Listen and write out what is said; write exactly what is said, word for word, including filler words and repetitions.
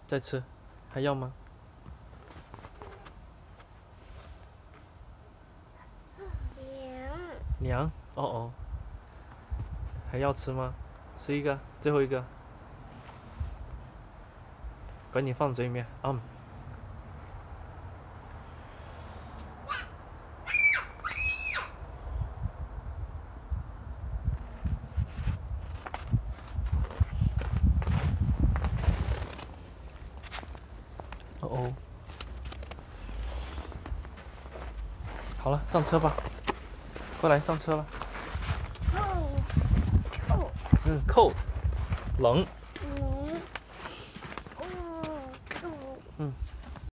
再吃，还要吗？ 凉。 凉，哦哦，还要吃吗？吃一个，最后一个，赶紧放嘴里面啊！嗯哦哦，好了，上车吧，过来上车了。 扣扣。 嗯，扣，冷。